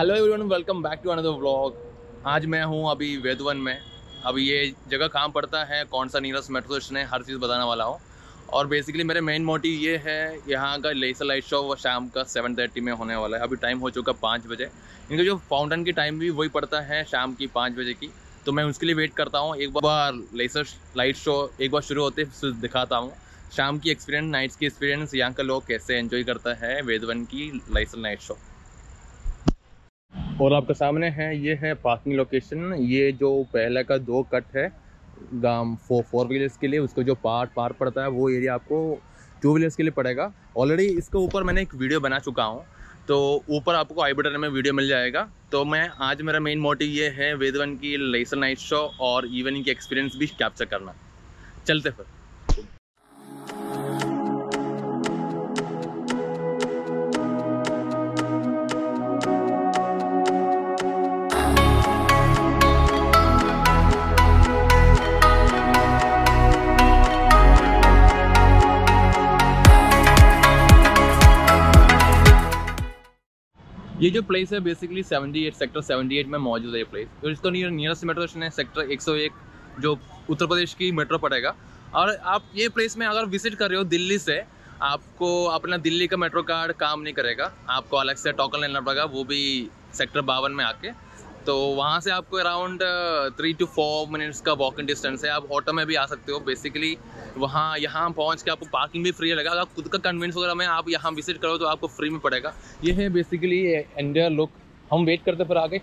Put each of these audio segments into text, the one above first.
Hello everyone, welcome back to another vlog. आज मैं हूँ अभी वेदवन में। अभी ये जगह कहाँ पड़ता है, कौन सा नियरेस्ट मेट्रो स्टेशन है, हर चीज़ बताने वाला हूँ। और बेसिकली मेरे मेन मोटिव ये है, यहाँ का लेज़र लाइट शो वो शाम का 7:30 में होने वाला है। अभी टाइम हो चुका 5 बजे। इनका जो फाउंटेन की टाइम भी वही पड़ता है शाम की 5 बजे की, तो मैं उसके लिए वेट करता हूँ। एक बार लेज़र लाइट शो एक बार शुरू होते दिखाता हूँ शाम की एक्सपीरियंस, नाइट्स की एक्सपीरियंस, यहाँ का लोग कैसे एंजॉय करता है वेदवन की लेज़र नाइट शो। और आपके सामने है, ये है पार्किंग लोकेशन। ये जो पहले का 2 कट है गांव फोर व्हीलर्स के लिए, उसको जो पार पड़ता है वो एरिया आपको 2 व्हीलर्स के लिए पड़ेगा। ऑलरेडी इसके ऊपर मैंने एक वीडियो बना चुका हूँ, तो ऊपर आपको आई बटन में वीडियो मिल जाएगा। तो मैं आज मेरा मेन मोटिव ये है वेदवन की लेज़र नाइट शो और इवनिंग की एक्सपीरियंस भी कैप्चर करना। चलते फिर। ये जो प्लेस है बेसिकली 78 सेक्टर 78 में मौजूद है ये प्लेस। तो इसको नियरेस्ट मेट्रो स्टेशन है सेक्टर 101, जो उत्तर प्रदेश की मेट्रो पड़ेगा। और आप ये प्लेस में अगर विजिट कर रहे हो दिल्ली से, आपको अपना दिल्ली का मेट्रो कार्ड काम नहीं करेगा, आपको अलग से टोकन लेना पड़ेगा, वो भी सेक्टर 52 में आके। तो वहाँ से आपको अराउंड 3 to 4 मिनट्स का वॉकिंग डिस्टेंस है। आप ऑटो में भी आ सकते हो। बेसिकली वहाँ यहाँ पहुँच के आपको पार्किंग भी फ्री लगेगा। अगर खुद का कन्वेंस वगैरह में आप यहाँ विजिट करो तो आपको फ्री में पड़ेगा। ये है बेसिकली इंडिया लुक। हम वेट करते फिर आगे।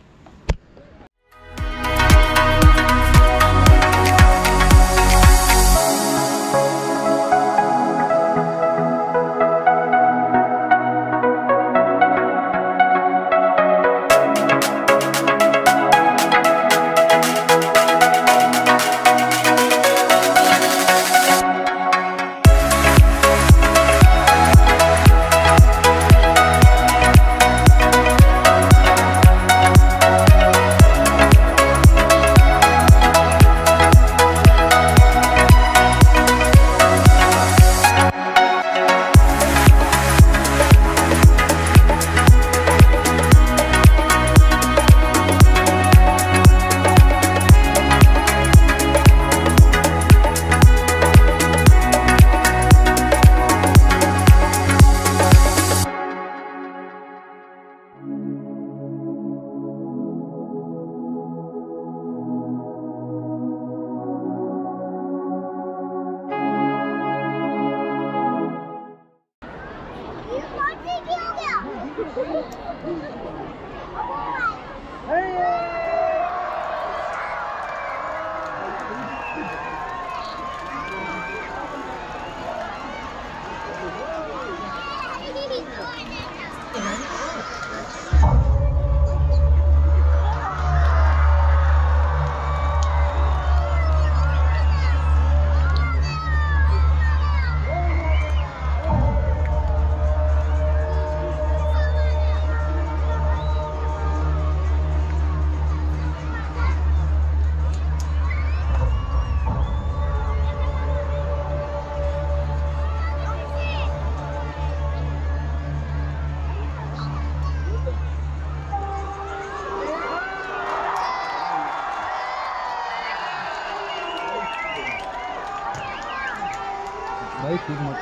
भाई ठीक मत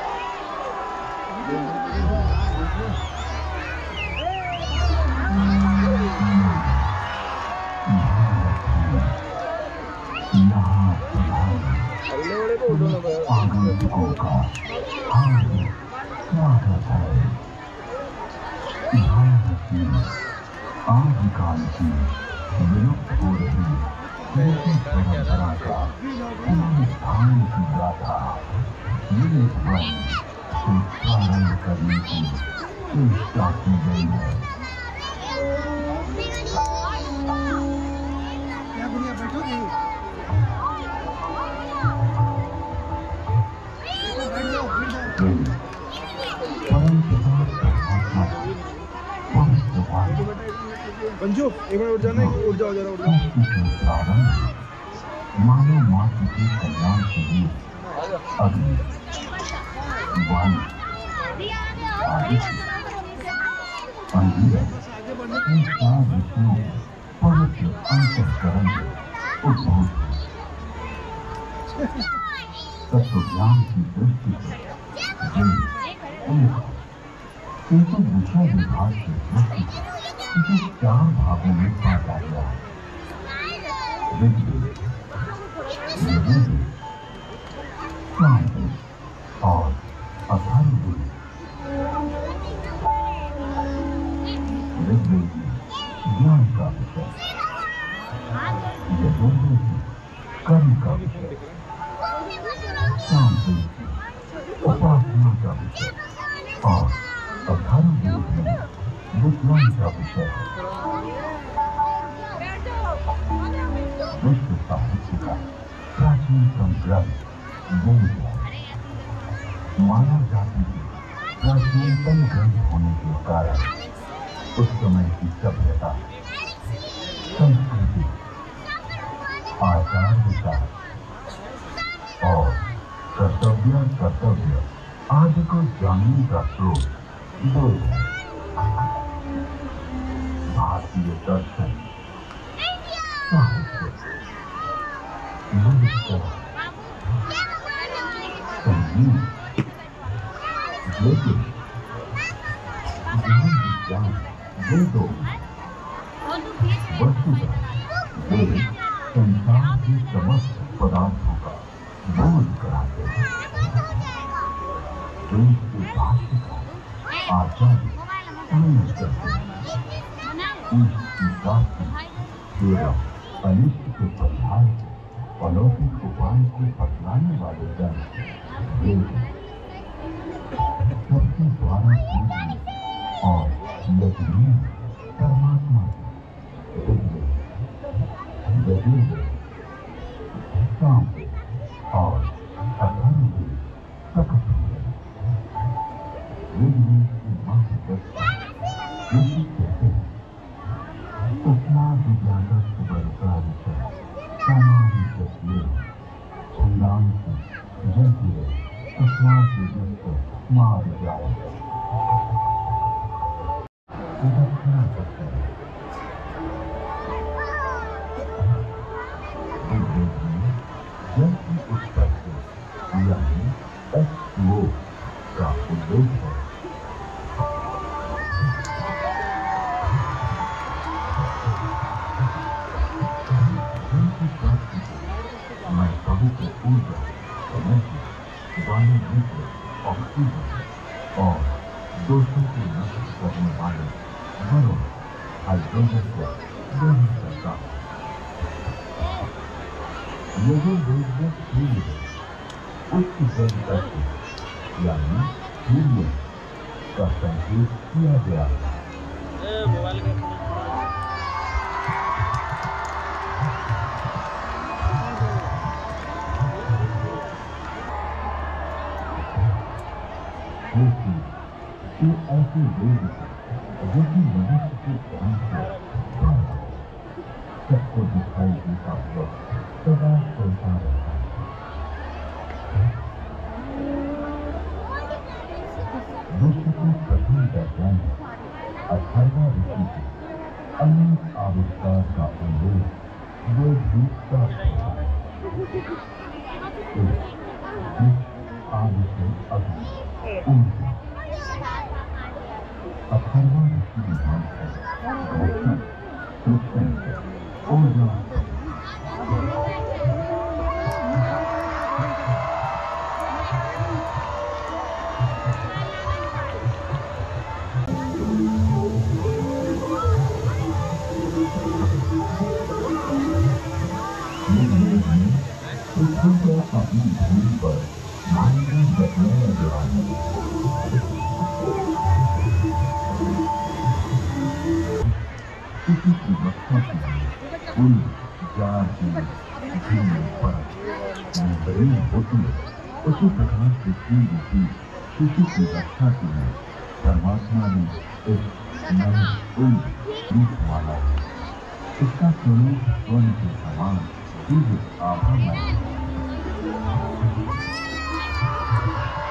आदिकाल की विलुप्त हो रही परंपरा का पुनरुत्थान की गाथा से प्रारंभ करने की चेष्टा की गई है। पंजू एक मिनट उठ जाना, उठ जाओ जरा, उठ जाओ। मानव मात्र के कल्याण के लिए अग्नि, वायु, आदित्य, अंधेरा संसार विष्णु पवित्र अंतःकरण उद्भूत तत्व ज्ञान की दृष्टि से किंतु विषय विभाग की दृष्टि से इसे 4 भागों में बांटा गया है। ऋग्वेद, यजुर्वेद, सामवेद और अथर्ववेद। ऋग्वेद में ज्ञान का विषय, यजुर्वेद में कर्म का विषय, सामवेद में उपासना का विषय और अथर्ववेद में विज्ञान का विषय है। विश्व साहित्य का प्राचीनतम ग्रंथ वेद है। मानव जाति के प्राचीनतम ग्रंथ होने के कारण उस समय की सभ्यता, संस्कृति, आचार विचार और कर्तव्य आदि को जानने का स्रोत वेद है। भारतीय दर्शन, साहित्य, नृत्य, संगीत, ज्योतिष, ज्ञान विज्ञान, वेदों वस्तुतः वेद संसार के समस्त पदार्थों का बोध कराते हैं। वेद के भाष्यकार आचार्य अनिष्ट करते हैं। ईश्वर की प्राप्ति एवं अनिष्ट के परिहार से अलौकिक उपाय को बतलाने वाले ग्रंथ वेद सबके द्वारा पूजनीय और यज्ञनीय परमात्मा ऋग्वेद, यजुर्वेद, सामवेद और अथर्ववेद प्रकट हुए। ऋग्वेद की महावृत्ति ऋषि कहते हैं उपमा विज्ञानक वर्गा विषय सामान्य तस्वीर छंदांसी जंतीय उपमा विज्ञानक मां विज्ञान विलक्षणा करते हैं। ऋग्वेद में जल की उत्पत्ति यानी H2O का उल्लेख है। मैं पवित्र ऊर्जा, एनर्जी, वायु मित्र, ऑक्सीजन और दोषों को नष्ट करने वाले वरुण, हाइड्रोजन को ग्रहण करता हूँ। यजुर्वेद में सूर्य उच्च जल तत्व यानी सूर्य का संकेत किया गया है। ये ऐसे वेद जो कि मनुष्य के ज्ञान से सबको दिखाई देता हुआ सदा चलता रहता है। विश्व के प्रथम वैज्ञानिक अथर्वा ऋषि के अनेक आविष्कार का उल्लेख वेद में प्राप्त होता है। आदिशय अग्नि, ऊर्जा, अथर्वा ऋषि विधान है घर्षण, फ्रिक्शन, ऊर्जा। अपनी भूमि पर माइग्रेन बदलने लगा है। किसी की रक्षा के लिए कोई जाति, धर्म, परत बड़ी होती है, उसी प्रकार पृथ्वी रूपी किसी की रक्षा के लिए परमात्मा ने एक नए रूप माना है। इसका स्वरूप स्वर्ण के समान दिव्य आभा है।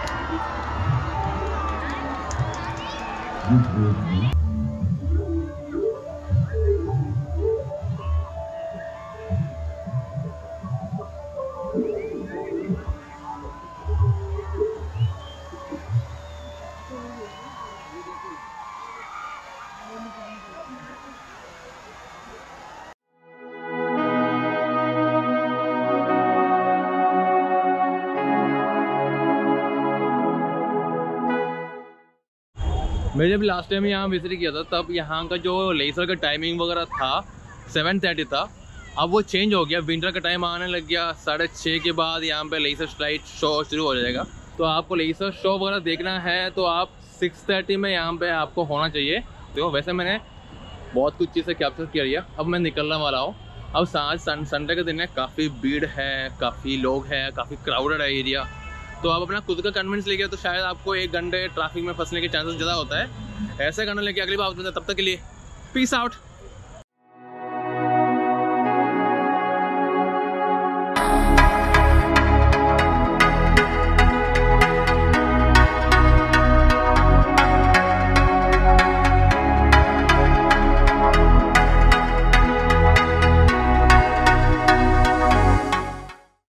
ऋग्वेद में मैं जब लास्ट टाइम यहाँ विजिट किया था तब यहाँ का जो लेजर का टाइमिंग वगैरह था 7:30 था। अब वो चेंज हो गया, विंटर का टाइम आने लग गया। 6:30 के बाद यहाँ पे लेजर स्लाइड शो शुरू हो जाएगा। तो आपको लेजर शो वगैरह देखना है तो आप 6:30 में यहाँ पे आपको होना चाहिए। तो वैसे मैंने बहुत कुछ चीज़ें कैप्चर किया लिया। अब मैं निकलने वाला हूँ। अब संडे का दिन है, काफ़ी भीड़ है, काफ़ी लोग हैं, काफ़ी क्राउडेड है एरिया। तो आप अपना खुद का कन्वेंस लेके तो शायद आपको 1 घंटे ट्रैफिक में फंसने के चांसेस ज़्यादा होता है। ऐसे करना लेके अगली बार, तब तक के लिए पीस आउट।